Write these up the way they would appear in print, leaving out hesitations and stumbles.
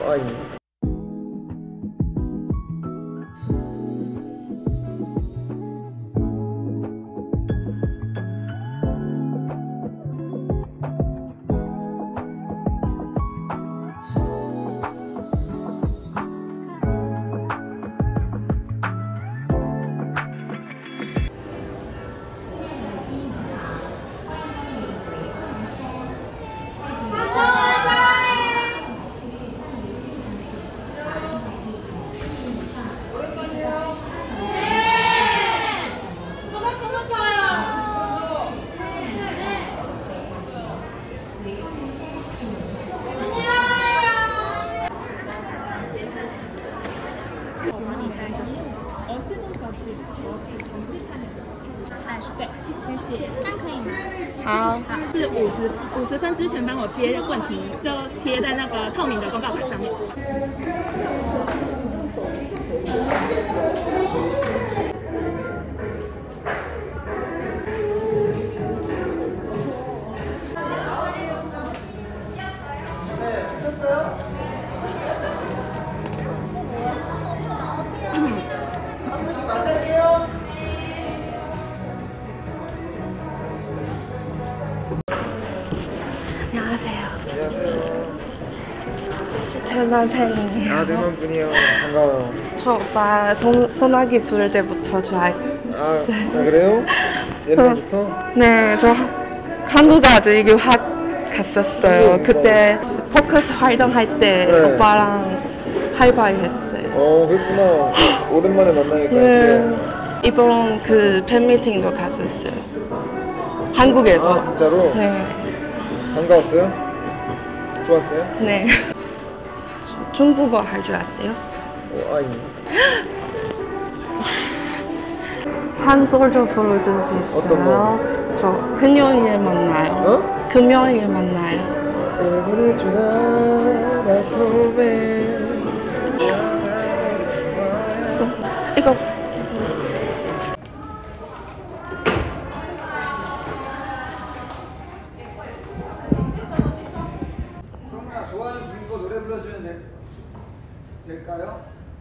아이. 对，这样可以吗？ 好， 是50分之前帮我贴问题，就贴在那个透明的公告板上面。 안녕하세요. 안녕하세요. 저 대만 팬이에요. 아, 대만 분이요. 반가워요. 저 오빠 소나기 부를 때부터 좋아해요. 아, 그래요? 옛날부터? 네, 저 한국 아직 유학 갔었어요. 그때 포커스 활동할 때 네. 오빠랑 하이파이 했어요. 그렇구나. 오랜만에 만나니까. 네. 이번 그 팬미팅도 갔었어요. 한국에서. 아, 진짜로? 네. 반가웠어요? 좋았어요? 네. 중국어 할 줄 아세요? 아이. 한 소절 부르줄 수 있어요? 어떤 거? 저 금요일에 만나요. 어? 금요일에 만나요. 오늘 주나 소매. 이거 성훈아, 좋아하는 중국어 노래 불러주면 될까요?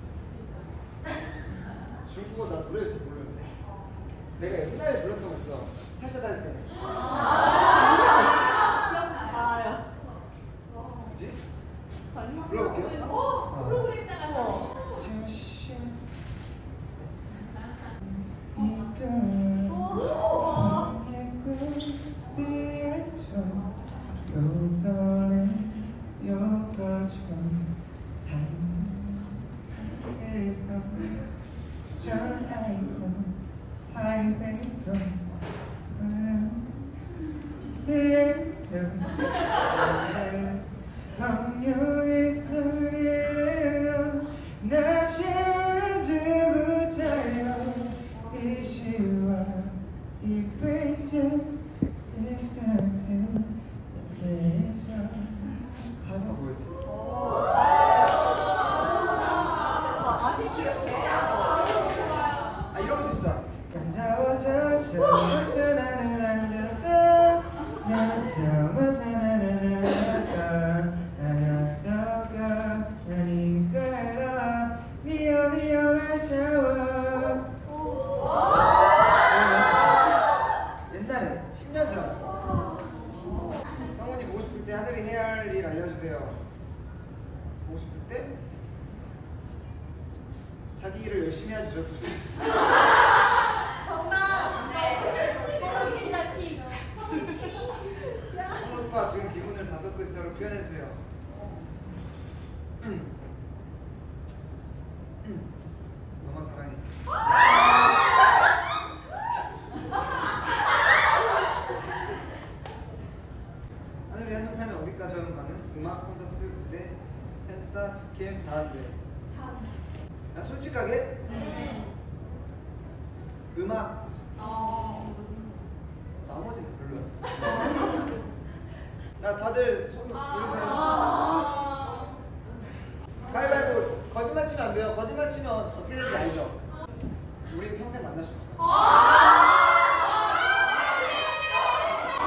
중국어 나 노래 잘 모르는데. 내가 옛날에 불렀던 거 있어. 하샤다 할 때. 뭐지? 불러볼게요. 가사가 뭐였지? 아, 이런 것도 있어. 옛날에 10년 전. 성훈이 보고 싶을 때 하늘이 해야 할 일 알려주세요. 보고 싶을 때 자기 일을 열심히 하지. 성훈 오빠 지금 기분을 5글자로 표현해주세요. 너만 사랑해. 하늘이 한정하면 어디까지 가는? 음악, 콘서트, 무대, 팬싸, 직캠 다 한대. 야, 솔직하게? 음악. 나머지는 별로야. 자, 다들 손 들으세요. 가위바위보. 거짓말 치면 안 돼요. 거짓말 치면 어떻게 되는지 알죠? 우리 평생 만날 수 없어.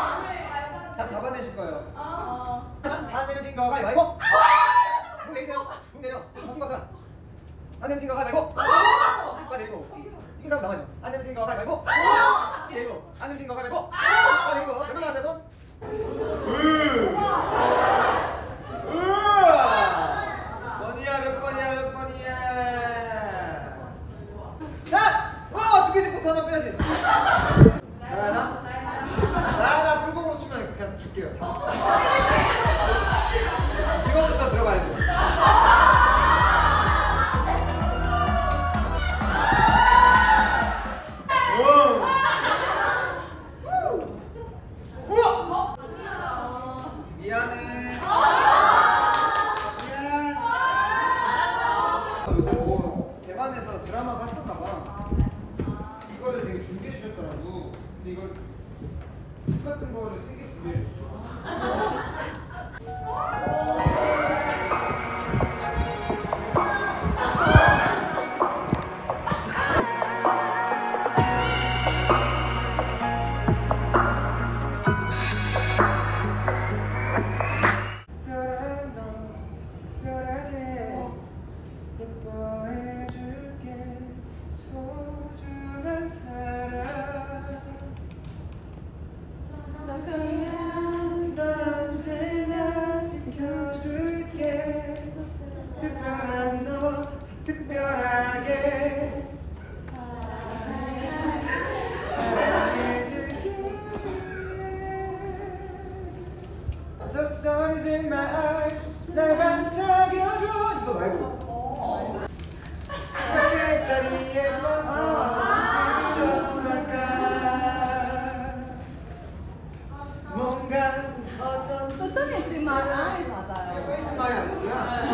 다 잡아내실 거예요. 다 내려진 거 가위바위보. 내리세요. 반짝여줘 이거 말고 햇살이 예뻐서 그런 걸까 뭔가 어떤 예술만 아이 맞아요. 스위스 말이 아니구나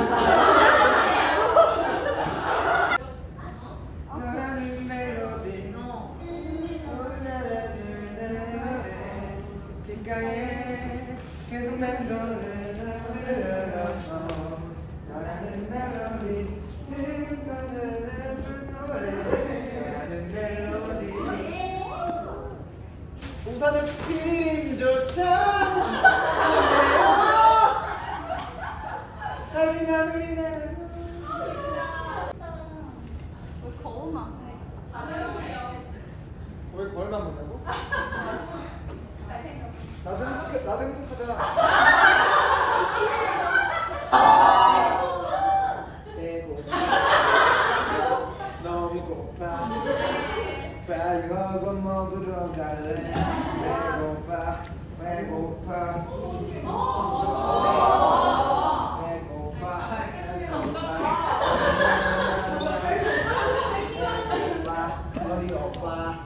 너라는 멜로디 귓가에 계속 맴도는 슬러서 너라는 멜로디 너라는 멜로디 우산은 피림조차 하지만 우리는 거울만 해. 왜 거울만 보냐고? 나도 행복하다. 배고파 너무 고파 빨리 먹어 먹으러 갈래 배고파 배고파 배고파 머리 오빠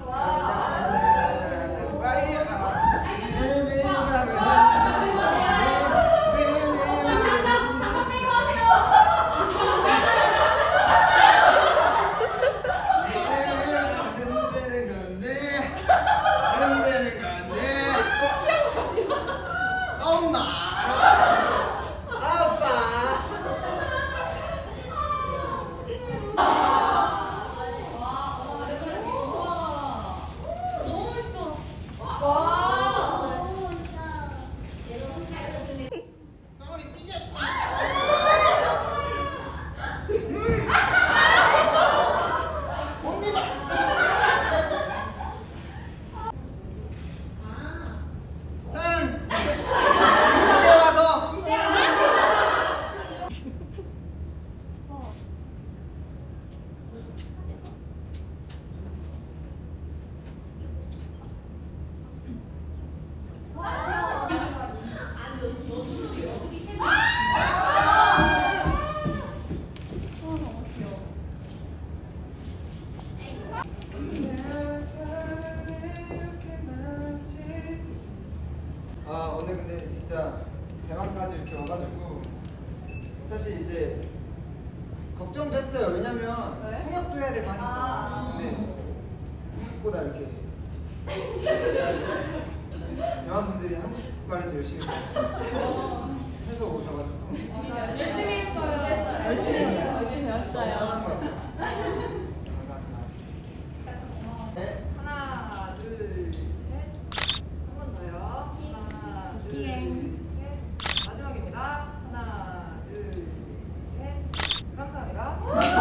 오늘 근데 진짜 대만까지 이렇게 와가지고 사실 이제 걱정도 했어요. 왜냐면 통역도 해야 되고 하니까. 근데 생각보다 이렇게 대만 분들이 한국말을 좀 열심히 해서 오셔가지고 열심히 했어요. 열심히 배웠어요. 편한 것 같아요. 네. 하나, 둘, 셋. 한 번 더요. 하나, 둘, 셋. 마지막입니다. 하나, 둘, 셋. 감사합니다.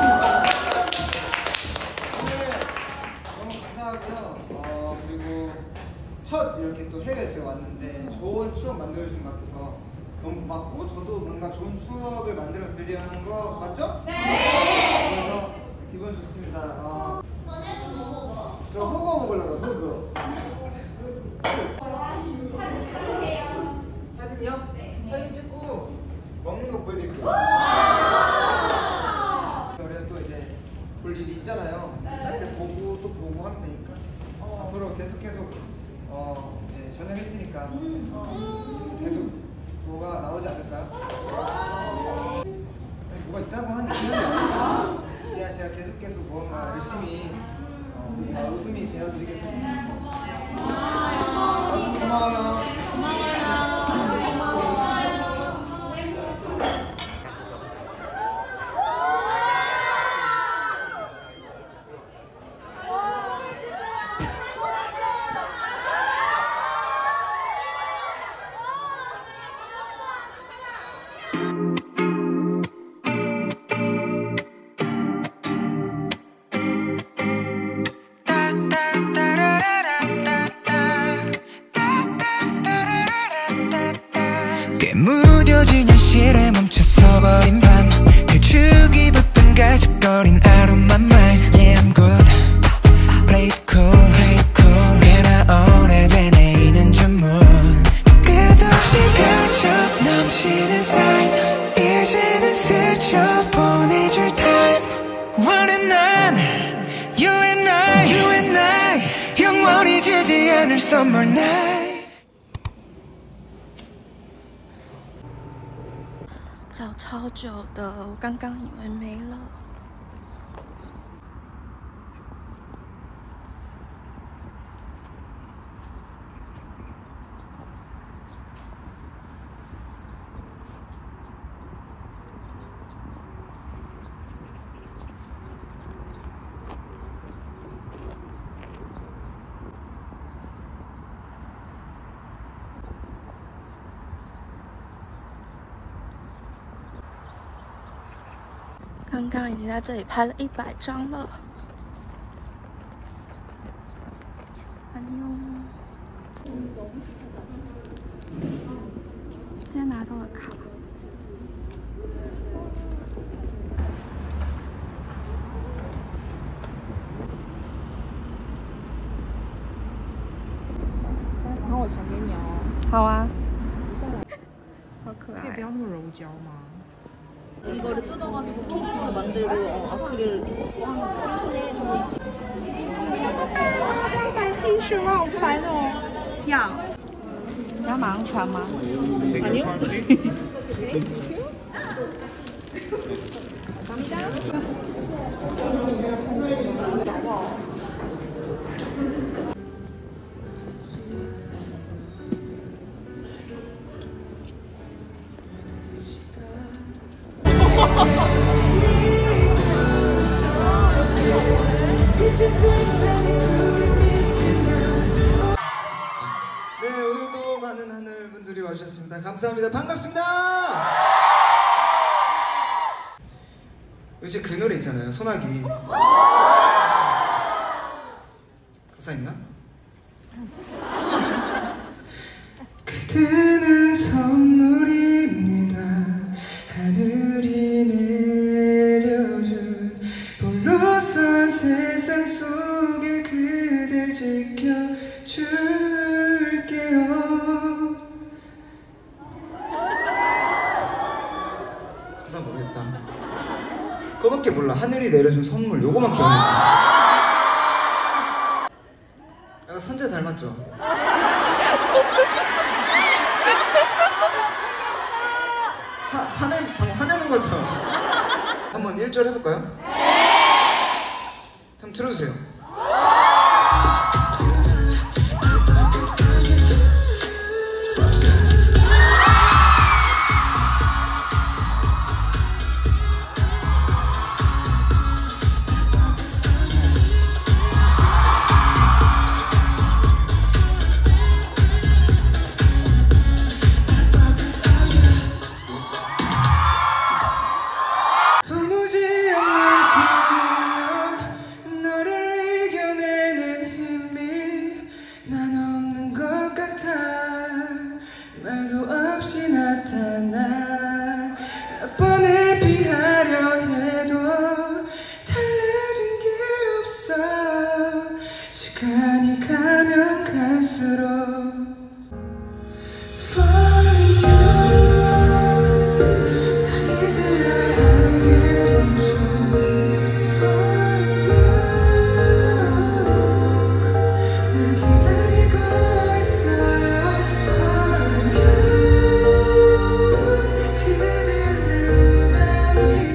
오늘 너무 감사하고요. 그리고 첫 이렇게 또 해외 제가 왔는데 좋은 추억 만들어준 것 같아서 너무 고맙고 저도 뭔가 좋은 추억을 만들어 드리려는 거 맞죠? 네! 그래서 기분 좋습니다. 저 호거 먹으려고요. 호거. 사진이요? 사진 찍고 먹는 거 보여드릴게요. 우리가 또 이제 볼 일이 있잖아요. 그때 보고 또 보고 하면 되니까 앞으로 계속 이제 전역했으니까 계속 뭐가 나오지 않을까요? 아니, 뭐가 있다고 하는 게 있는데 그냥 제가 계속 뭔가 열심히 웃음이 되어드리겠습니다. 고마워요. 무뎌진 현실에 멈춰서버린 밤 들추기 바쁜 가십거린 하루만 mind Yeah I'm good Play it cool 꽤나 오래된 애인은 주문 끝없이 펼쳐 넘치는 sign 이제는 오늘 summer night 找超久的，我刚刚以为没了。刚刚已经在这里拍了100张了。安妞，今天拿到了卡。 然后我传给你哦。 好啊。 你下来。 好可爱。 可以不要那么柔焦吗？ 이거를 뜯어가지고 통으로 만들고 아크릴을 두고 하는 거야. T恤好烦哦。要。 你要马上穿吗？ 네, 오늘도 많은 하늘분들이 와주셨습니다. 감사합니다. 반갑습니다. 요새 그 노래 있잖아요. 소나기. 가사 있나? 그대는 선물입니다. 하늘이 내려준 홀로선 세상 속에 그댈 지켜줄게요. 가사 모르겠다. 그거밖에 몰라. 하늘이 내려준 선물 요거만 기억나. 약간 선재 닮았죠? 방금 화내는 거죠? 한번 1절 해볼까요? 한번 들어주세요. 도무지 없는 그 능력 너를 이겨내는 힘이 난 없는 것 같아 말도 없이 나타나 몇 번을 피하려 해도 달라진 게 없어 시간이 가면 갈수록 Falling you 난 이제야 알게 됐죠 Falling you 날 기다리고 있어요 Falling you 그대 내 맘이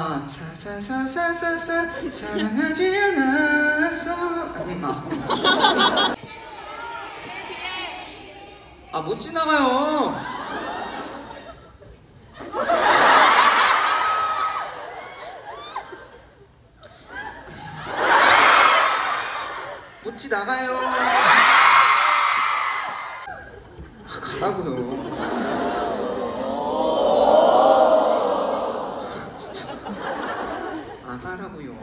사사사사사사 사랑하지 않았어. 못 지나가요. 못 지나가요. 가라고요. 진짜 가라고요.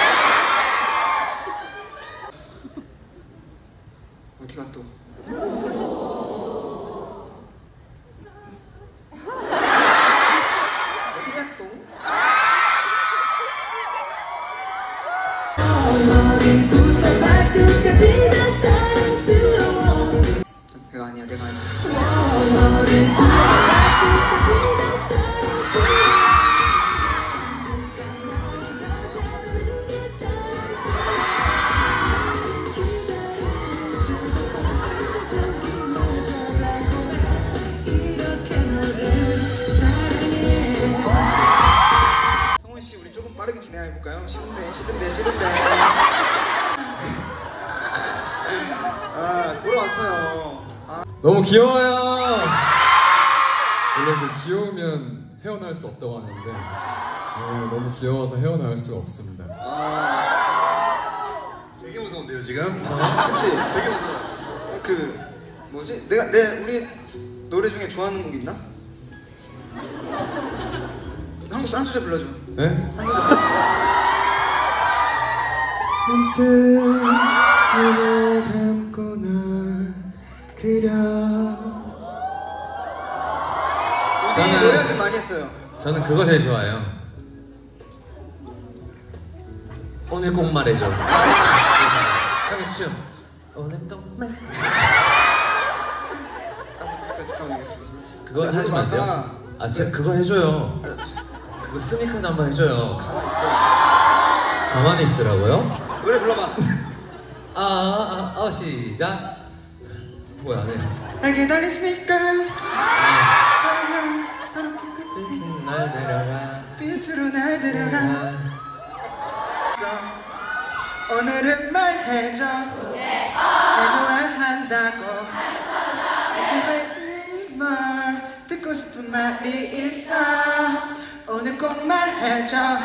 어디가 또? 어디가 또? 내가 아니야, 내가 아니야. 성훈 씨, 우리 조금 빠르게 진행해 볼까요? 싫은데. 돌아왔어요. 너무 귀여워요. 원래 그 귀여우면 헤어날 수 없다고 하는데 너무 귀여워서 헤어날 수가 없습니다. 되게 무서운데요 지금? 그치? 되게 무서워. 그 뭐지? 내 우리 노래 중에 좋아하는 곡 있나? 한 소절 불러줘. 네? 한 소절 불러줘. 문득 눈을 감고 널 그려. 우진이 노래 연습 많이 했어요. 저는 그거 제일 좋아해요. 오늘 꼭 말해줘. 형이 춤. 오늘 또 말. 그거 해주면 안 돼요? 제가 그거 해줘요. 그거 스미카즈 한번 해줘요. 가만히 있어. 가만히 있으라고요? 노래 불러봐. 시작. 뭐야, 안 해. 날개 달린 스니커스. 빛은 날 데려가. 빛으로 날 데려가. 오늘은 말해줘. 날 좋아한다고. 말 듣고 싶은 말이 있어. 오늘 꼭 말해줘. 날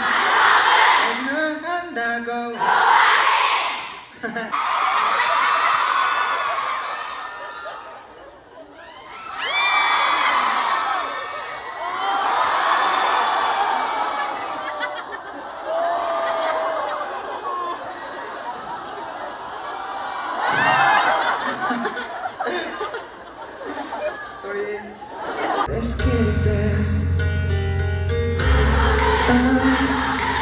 좋아한다고. Let's get it back.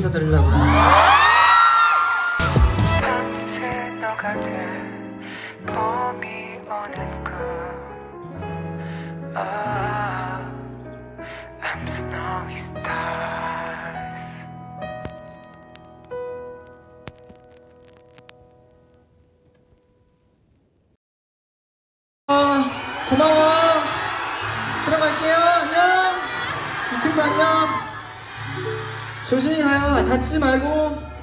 있어드리려고요. 밤새 너가 돼 봄이 오는 거 I'm snowy stars. 고마워. 들어갈게요. 안녕. 이 친구 안녕. 조심히 가요. 다치지 말고.